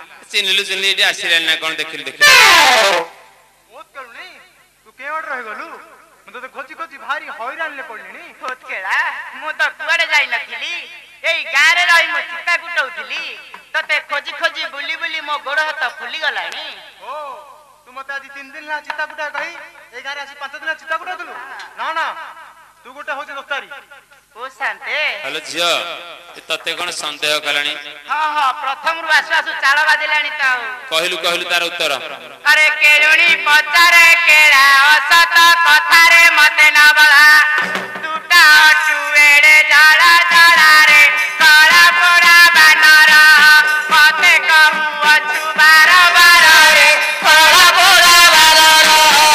चिन्हलु चिन्हली eighty आसिला ना कोन देखिल देखिल बहुत करू नहीं तू केवड रह गलु मते तो खोजी खोजी भारी हैरान ले पड़लिनी होत केला मु तो कुआडे जाई नथिली एई गारे रही मो चिता गुटौथिली तते खोजी खोजी बुली बुली मो गोड़ हाथ फुली गलानी ओ तू मते आज 3 दिन ला चिता गुटा कही ए गारे आसी 5 दिन चिता गुटा दलु ना ना तू गोटा होजे दोस्तारी ओ शांते हेलो झियो तते कोन संदेह कलानी हां हां प्रथम रु आसु आसु चाळ बादिलानी ताऊ कहलु कहलु तार उत्तर अरे केळुणी पचारे केळा असत कथा रे मते न बळा टूटा टुएडे जाला जाला रे काळा पोड़ा बानर मते कहू अछु बार बार रे काळा पोड़ा बानर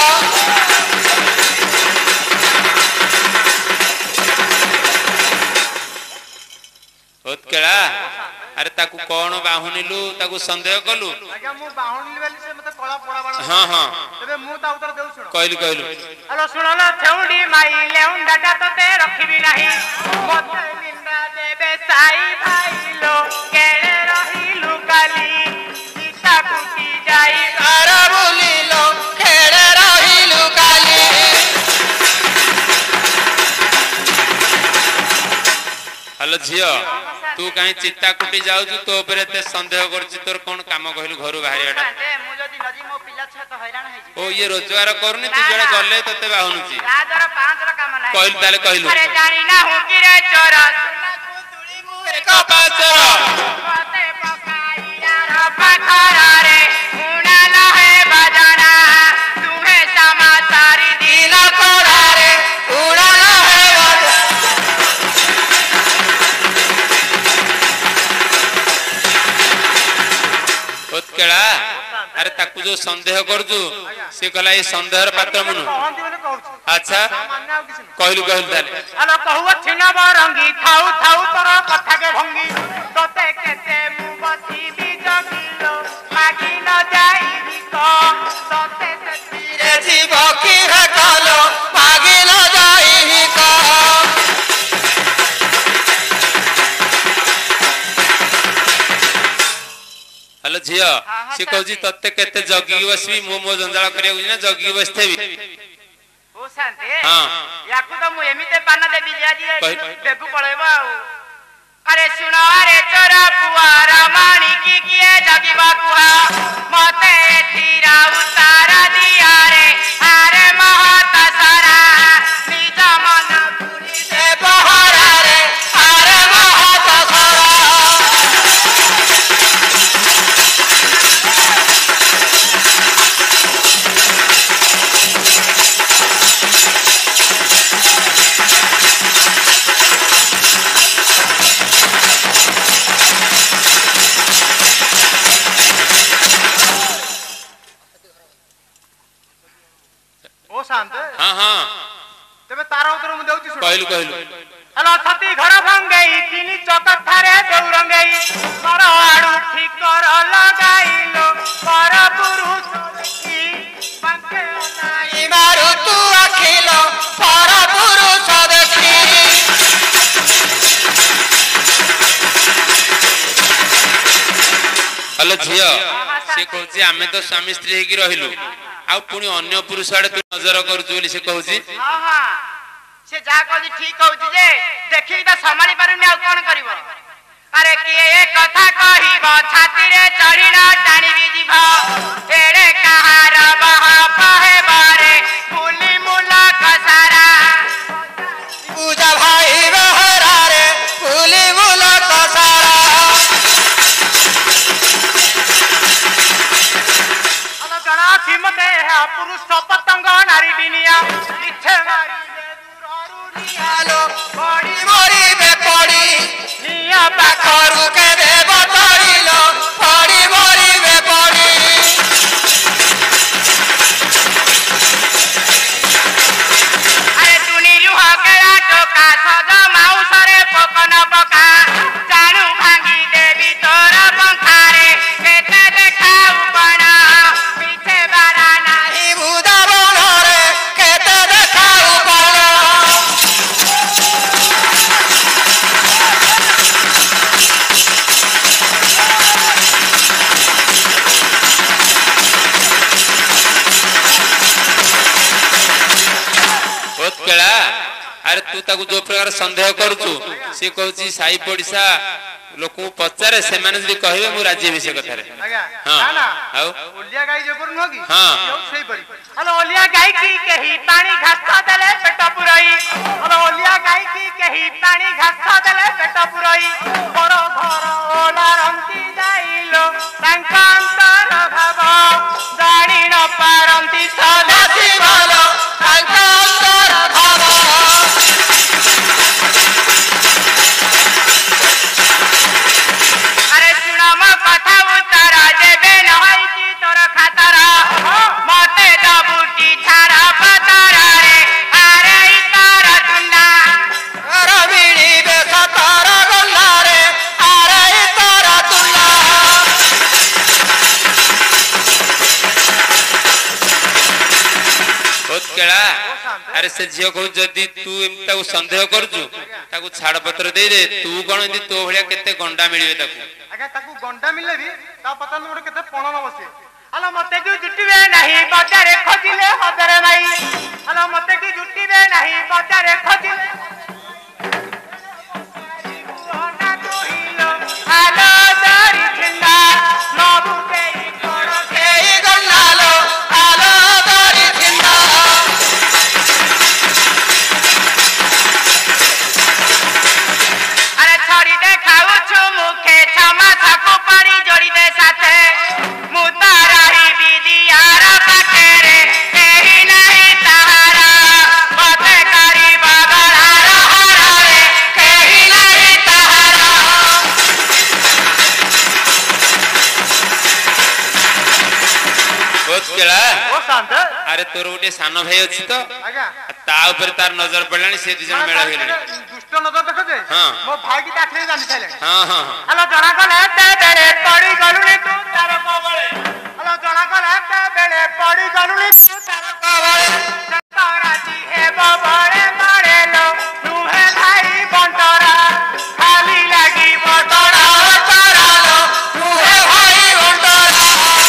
उत्केला अरे ताकू कोन बाहुनिलु ताकू संदेह कलु आज्ञा मु बाहुनिल बेली से मते कळा पोड़ा बानर हां हां तबे मु ता उत्तर देउ सुनो कहलु कहलु हेलो सुनलो थेउडी माई लेउंडा तते रखिबी नाही मते निंदा देबे साई भाईलो केळे रहिलु काली सीता कुटी जाई घर बुलिलो केळे रहिलु काली हेलो झियो तू कहीं चित्ता कुटी जाउछु तो ऊपर ते संदेह करछि तोर कोन काम कहलु घरु बाहरियाटा मु जदी नजी मो पिला छ तो हैरान है ओ ये रोजगार करनी तू जड़े गले तते बाहुनुची राजर 5 रा काम नाही कहलु ताले कहलु अरे जानी ना हूं कि रे चोर सुना कुतुड़ी मु एक पाचर मते पकाइया रा पखरा रे उना लहे बजना तुम्हे समाचारी दिन कोरा रे उना लहे बजना उत्केला अरे ताकू जो संदेह करजु से कहला ए संदेहर पात्र मुनु कहंती बोले कहू अच्छा मान्ना किछ कहलु कहलु ताले हेलो कहू छिना बरंगी थाउ थाउ तोर कथा के भंगी तते केते मु बसी भी जगिलो मागी न जाई को तते तीरे जीव की हकलो मागी न जाई को हेलो झियो से कहजी तते केते जगी बसबी मो जंजाल करिया बुझना जगी बसथेबी ओ शांति हां याकू तो मु एमिते पाना देबी जाजी कहि देखू पळेबो अरे सुनो अरे चोरा पुआरा माणी की किए जगिबा कुहा मते एथिरा उतारा दिया रे अरे महत सारा निज मन पुरी से बहरा रे अरे महत सारा ओ शांत हां हां तबे तारा उत्तर मु देउची सुनो कहलु कहलु हेलो छती घर भंगई तिनी चौकट थारे दौरंगई कर आड़ू ठीक कर लगाइलो पर पुरुष की पंखे नाई मारू तू अखिलो पर पुरुष देखी हेलो झियो से कहछि आमे तो स्वामी स्त्री हेकी रहिलु आ पुनी अन्य पुरुष आड़े तू नजर करजु बोली से कहछि हां हां से जा कहजी ठीक कहउची जे देखि त संभाली पारुनी आ कोन करबो अरे किए ए कथा कहिबो छाती रे चढ़ी न टाणी भी जीव एड़े कहार बह पहे बारे फूली मुला कसारा पूजा भाई बहरा रे फूली मुला कसारा अल गणा सीमते है पुरुष पतंग नारी डिनिया इच्छे मारी आलो बड़ी मोरी बे पड़ी निया पाखरु के बे बतरिलो बड़ी मोरी बे पड़ी अरे तुनी रुह के टोका सज माउसरे पकन पका जानू भांगी देवी तोरा पंखारे केते देखाऊ बना पीछे बारा नाही बुदा बनरे केते देखा अरे तू ताकू जो प्रकार संदेह करूचु से कहूची साई पड़िसा लोक पचारे से कहे मु राजी हेबी से कथारे ओलिया गाई जो नुह कि हेलो ओलिया गाई की कही पानी घास देले पेट पुरई हेलो ओलिया गाई की कही पानी घास देले पेट पुरई घर घर ओला रंती जाइलो संकांतर भाव जानी न पारंती सदासी भालो संकांतर भाव अरे सुनाम कथा उतारा जेबे नहई की तोर खातारा मते दबुटी छाड़ा पतारा रे अरे तारा तुंडा रविणी बेख तारा गल्ला रे अरे तारा तुंडा बहुत केला अरे से झियो कहू जदी तू एमता को संदेह करजु ताकू छाड़ पत्र दे दे तू कोन एदी तो भलिया केते गंडा मिलिवे ताकू आगे ताकू गंडा मिलले भी ता पता न मोर केते पणन बसे हलो मते की जुटिबे नहीं बजारे खोजिले हदरे भाई हलो मते की जुटिबे नहीं बजारे खोजिले हलो दारी ठंडा नबु के कोरो के गन्नालो हलो दारी ठंडा अरे छोड़ी दे खाऊ छु मुखे क्षमा थाको पारी जोड़ी दे साथे मुतारा ही विदियार पाखेरे एही नहीं ताहारा मते करी बगड़ार हरारे एही नहीं ताहारा बहुत केला ओ शांत अरे तोर गोटे सान भाई अछि तो आगे ता ऊपर तार नजर पड़लानी से दी जन मेला भेले दुष्ट नजर देख जे हां मो भाई की ताखरे जानि छले हां हां हलो जना को लेते बेले पड़ी गलुनी तू तार कोबळे हलो जना को लेते बेले पड़ी गलुनी तू तार कोबळे सताराजी हे बबळे मारेलो नुहे भाई बंटरा खाली लागी बटरा तारालो नुहे भाई बंटरा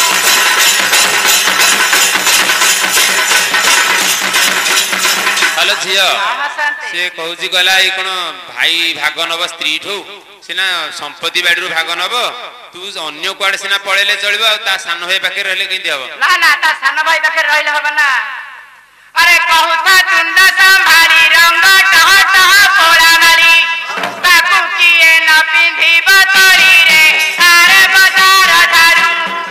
हेलो झियो शांति से कहूची गला ई कोन भाई भाग नब स्त्री ठो सिना संपत्ति बाड़ी भाग नब तू अन्य कुआडे सिना पळेले चलिबो आ ता सान भाई पाखे रहले केंदी हबो ना ना ता सान भाई पाखे रहिले हबो ना अरे कहूता चुंडा संभारी रंग टह टह पोड़ा मारी ताकू किए न पिंधी बतरी रे अरे बजार धारू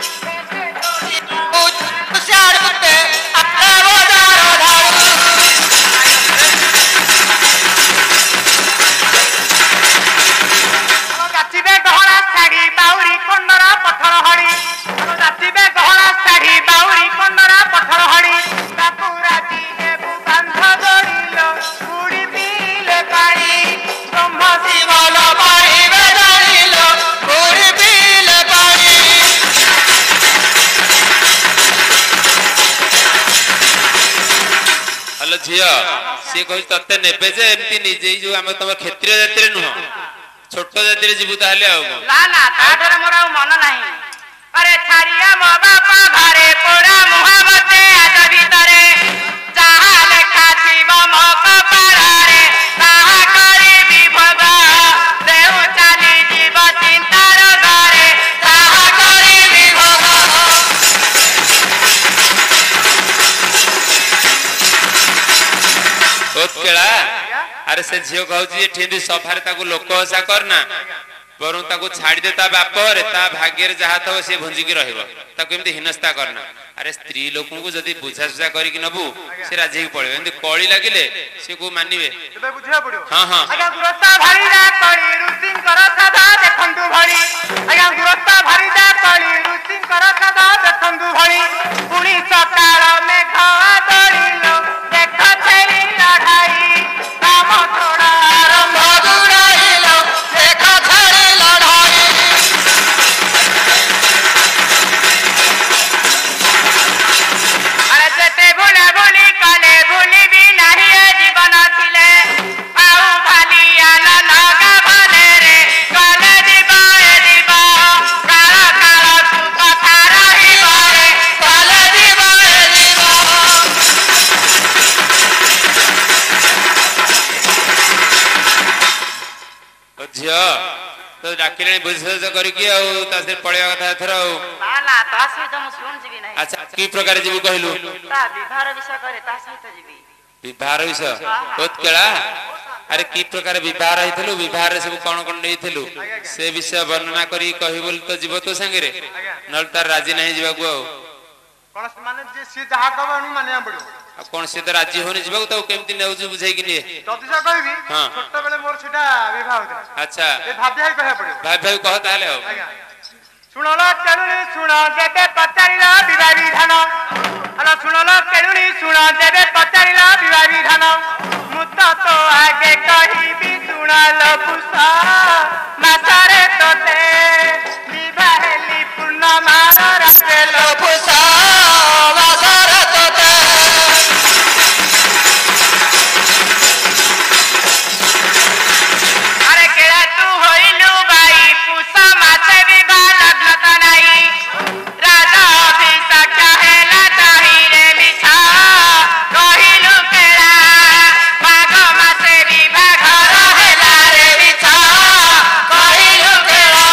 उचार मते अरे बजार धारू जातिबे गहना साड़ी बाउरी कंडरा पत्थर हड़ी जातिबे गहना साड़ी बाउरी कंडरा पत्थर हड़ी ताकू राजी हेबु बांध गड़िलो उड़ी पीले पानी ब्रह्म शिवल पाइबे जानिलो उड़ी पीले पानी हेलो झियो से कहू तते नेबे जे एमती निजे जो हम तम क्षेत्रीय जाति रे नुह छोट जाति रे जीवु ताले आउ ना ना ताडर मोर मन नाही अरे छाड़िया मो बापा घरे पोड़ा मुहावते आज भीतरे जहा लेखा शिव मो कपारे ताहा करी विभोग देउ चाली जीव चिंतार घरे ताहा करी विभोग बहुत केला अरे से झियो कहूची ठिंदी सफारे ताकू लोक हसा करना पर ताकू छाड़ी दे ता बाप रे ता भाग्य रे जहा थो से भंजी की रहइबो ताकू एमती हिनस्ता करना अरे स्त्री लोकन को जदी बुझा सुझा करी कि नबु से राजी की पड़े एमती कळी लागिले से को मानिबे तबे बुझिया पड़ियो हां हां आगा गुरस्ता भारी दा कळी रुसिं कर सदा देखंतु भणी आगा गुरस्ता भारी दा कळी रुसिं कर सदा देखंतु भणी पुणी सकाळ मेघ आदरिलो देख छेली लढाई काम थोड़ा आरंभ दुराइलो देख छेली लढाई अरे जेते भुला भुली काले भुली भी नाही ए जीवन थिले आउ भालिया ना नागा भाले रे काले दिबा ए दिबा काला काला डाकिले बुझ करके आउ ता से पळेवा कथा एथर आउ ना ना ता सहित मु सुन जीवी नाही अच्छा की प्रकार जीव कहलु ता विवाह विषय करे ता सहित जीवी विवाह विषय उत्केला अरे की प्रकार विवाह रहितलु विवाह रे सब कोन कोन देइथलु से विषय वर्णना करी कहि बोल तो जीव तो संगे रे नल तार राजी नहीं जीवा को कोन माने जे से जहा कहबो नु माने पड़ो कौन से तो राजी होने जीवा तो केमती नेउ बुझाई कि नहीं जदी जा कहबी हां छोट बेले मोर छिटा विवाह होता अच्छा ए भाभी आई कहे पड़ो भाई कह ताले हो सुनलो केलुनी सुना जेबे पचारिला बिवारी धान अला सुनलो केलुनी सुना जेबे पचारिला बिवारी धान मुत्ता तो आगे कहिबी सुनालो पुसा मासारे तोते विवाहेली पूर्णमार राखेलो पुसा मासारे तोते अरे केला तू होइलु बाई पुसा मासे विवाह लग्नता नाही राजा अभिषेक हेला ताही रे बिछा कहिलु केला माघ मासे विवाह घर हेला रे बिछा कहिलु केला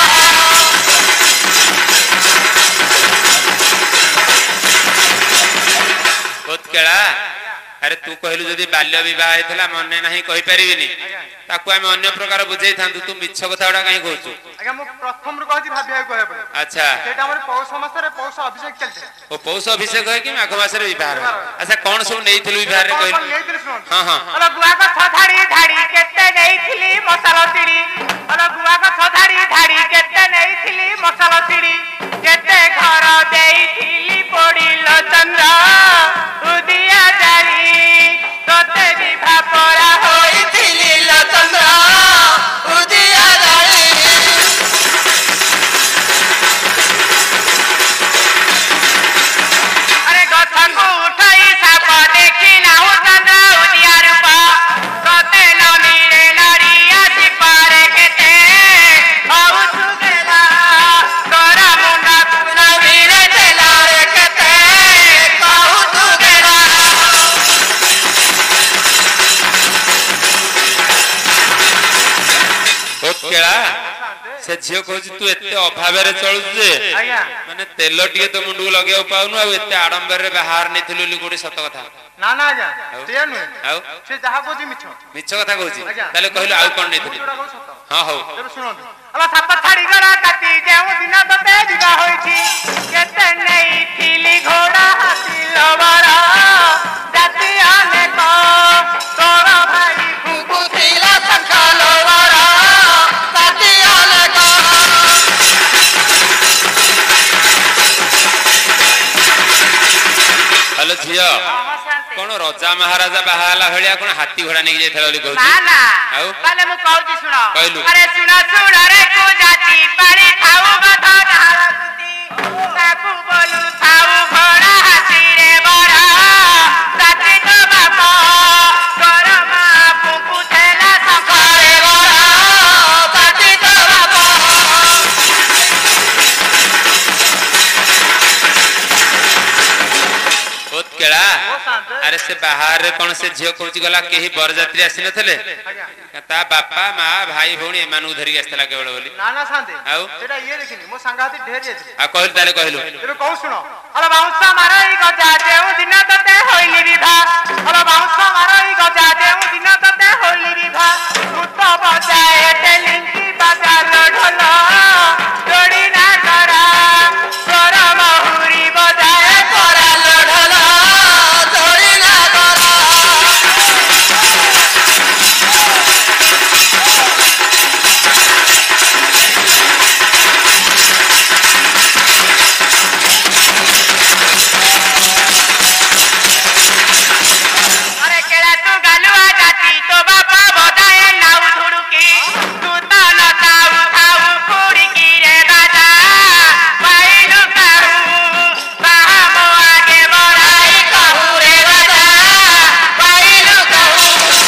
उत्केला अरे तू कहलु जदी बाल्य विवाह हेतला मने नहीं कहि परिबिनी ताकू हम अन्य प्रकार बुझाई थांतु तू मिछ कथाडा काई कहू आगे मु प्रथम रु कहती भाभी आई कहे पड़ो अच्छा सेटा हमर पौष मास रे पौष अभिषेक चलते ओ पौष अभिषेक है कि माघ मास रे विवाह अच्छा कौन सब नेइथिलु विवाह रे कहलु नेइथिल सुन हां हां अला गुआ का छधाड़ी धाड़ी केते नेइथिली मसाला तिड़ी अला गुआ का छधाड़ी धाड़ी केते नेइथिली मसाला तिड़ी केते घर देइथिली पड़िल चंद्र उदिया जारी तोते विवाह परा होइथिली ल चंद्र उदिया जारी अरे गथन को उठाई साप देखी नाउ चंद्र उदिया रूपा कते न मिले नारिया सिपारे केते आउ सुगेला तोरा मुंडा कुना मिले तेला रे केते आउ सुगेला उत्केला से झियो कहू तू एते अभाव रे चलु जे आज्ञा माने तेल टिके तो मुंडू लगेउ पाउनु आ एते आडंबर रे बाहर नेथिलु ली गोडी सत कथा ना ना आज्ञा से नुहे आउ से जहा कोजी मिछ मिछ कथा कहूची ताले कहलु आउ कोन नेथिलु जोड़ा को सत हां हो तेरे सुनंतु अला साप छाड़ी गला काटी जेउ दिन तते विवाह होईची केते नेई थिली घोड़ा हाथी लवरा जाति अनेक तोरा भाई फुकु थिला शंख लवरा जाति अनेक हेलो झियो कोन राजा महाराजा बाहाला भलिया कोन हाथी घोड़ा नेकी जायथला बोली कहूची ना ना आउ पहले मु कहूची सुनो कहलु अरे सुनो सुनो रे को जाति पानी खाऊ बधा ढालती ताकू बोलू खाऊ घोड़ा हाथी रे बड़ा जाति तो बापा गरमा पुकु थेला सफारे बड़ा जाति तो बापा उत्केला ओ शांत अरे से बाहर रे कोन से झियो कहूची गला केही बरजात्री आसी नथले आज्ञा ता बापा मां भाई भौणी एमानु धरि आस्तला केवल बोली ना ना शांत आउ सेटा ये देखिनी मो संगाती ढेर जेते आ कहलु ताले कहलु तेरे कहू सुनो अरे बाउंसा मारई गजा जेउ दिन तते होइली विवाह अरे बाउंसा मारई गजा जेउ दिन तते होइली विवाह भूत बजाए टेलिंगी बाजा ढोल जोड़ी ना करा स्वर महुरी बजाए करा ढोल जोड़ी ना करा अरे केला तू गालुआ जाती तो बापा बधाए नाउ धुड़ुकी तू तो नताउ खाउ कुड़ी की रे बाजा पाइलु कहू बाहा मो आगे बढ़ाई कहू रे बाजा पाइलु कहू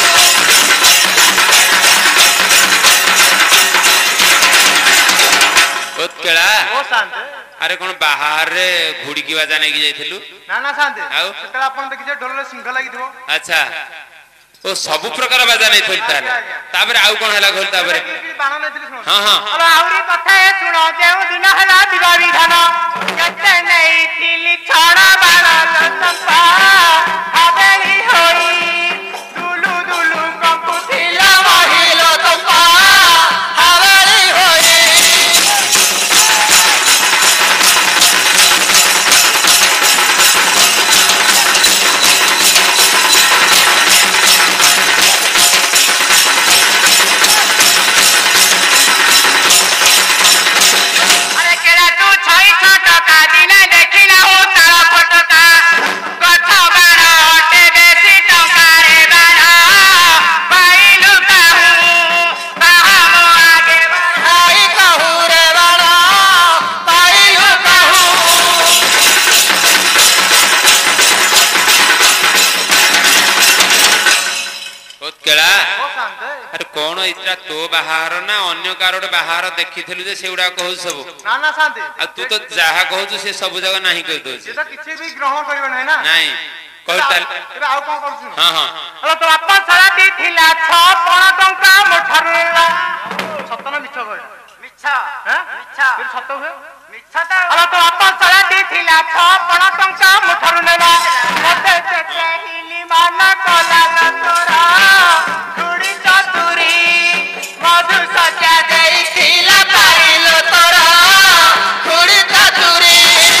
उत्केला ओ शांत अरे कोन बाहर रे घुड़ी की बाजा नेकी जायथिलु ना ना शांत आउ सेटा अपन देखि जे ढोल सिंह लागि दिबो अच्छा ओ सब प्रकार बाजा नहीं थोली ताले तापर आउ कोन हला खोल तापर बाण नेथिली सुन हां हां अरे आउरी कथा ए सुनो जेउ दिन हला दिवा विधान केते नहीं थिली छड़ा बाण लंपा हाबेली होई दुलु दुलु कंपु थिला महिलो तंपा हाबेली होई कौन इतना तो बाहर ना अन्य कार बाहर देखी जे सेगुड़ा कहू सब ना ना शांति आ तू तो जहा कहू से सब जगह नहीं कह दो ये तो किछि भी ग्रहण करिवे नै ना नहीं कहू ताल एबे आउ कोन करछु हां हां अरे तो आपन सारा दी थिला 6 टंका मोठरला सतना मिछ गय मिछ हैं मिछ फिर सत हुए मिछ ता अरे तो आपन सारा दी थिला 6 टंका मोठरला मते से हिली मान कला तोरा थोड़ी चतुरी मधु सजा देई थिला पाइलो तोरा थोड़ी चतुरी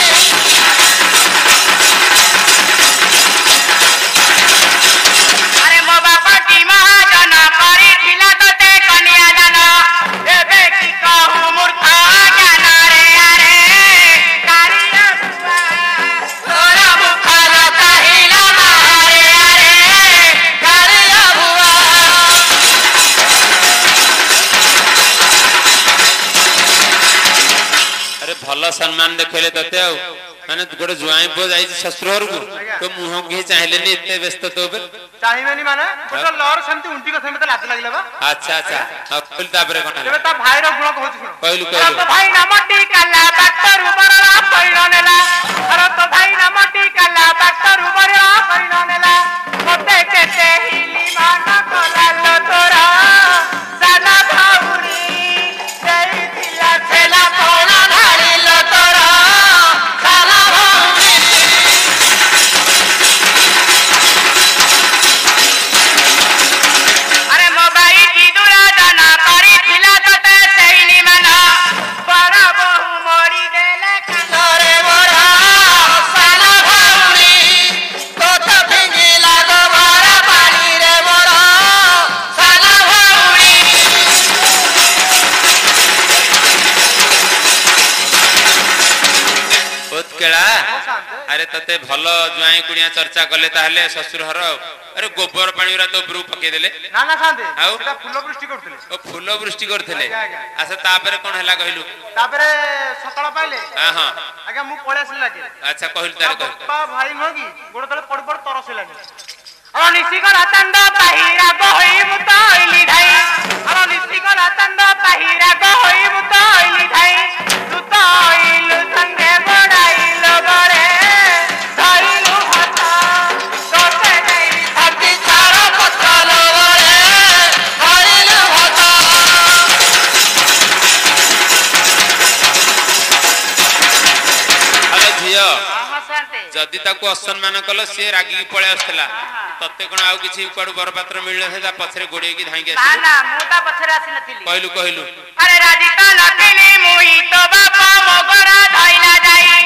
अरे मो बापा की महाजन करी थिला तते कन्या दान एबे की कहू मूर्खा ज्ञान रे अरे कारिया बुआ तोरा मुखाल कहिला मारे अरे कारिया बुआ अरे भल सम्मान देखले तते आ माने गोटे जुआई पो जाई ससुर को तो मुह के चाहिले नि एते व्यस्त तो बे चाहिबेनी माने गोटे लहर सेमती उंटी कथे मते लाज लागला बा अच्छा अच्छा खोल तापर कोन एबे ता भाई रो गुण कहू सुन कहलु अरे कहलु तो भाई नामटी काला बाक्तर उबरला परिण नेला अरे तो भाई नामटी काला बाक्तर उबरला परिण नेला मते केते हिली मान कला लो तोरा साला भाउरी देई दिला छेला कोना ढाली लो तोरा साला भाउरी अरे मोबाइल की दुरा दाना करी थिला तते सेइनी माना बड़ा बहु मोरी देले कानरे मोरा साला भाउरी कोत फिंगिला गो भरा पानी रे मोरा साला भाउरी उत्केला अरे तते भल जुआई कुड़िया चर्चा कले ताहले ससुर हर अरे गोबर पानी रा तो उपरू पके देले ना ना शांति आउ? सेटा फूल वृष्टि करथले ओ फूल वृष्टि करथिले आज्ञा, आज्ञा। अच्छा तापर कोन हला कहलु तापरे सकाळ पाइले हां हां आगे मु पळे आसले लागे अच्छा कहलु तारे कह बापा भाई न की गोड़ तले पड़ पड़ तरस लागे अरे निसिकर आतंद बाहिरा गहई मुतइली धाई अरे निसिकर आतंद बाहिरा गहई मुतइली धाई सुतइलु संगे बडाइलो बरे धइलु हाथ तोते देई धरती चारो पथलो बरे धइलु हाथ हेलो झियो शांति जदि ताको असम्मान कल से रागी की पळे आसला तते कोन आउ किछि कुआडू बरपात्र मिलले से ता पछरे गोडे की धाई के ना ना मु ता पछरे आसी नथिली कहलु कहलु अरे राजी तो नथिली मुई तो बापा मोगरा धइला जाई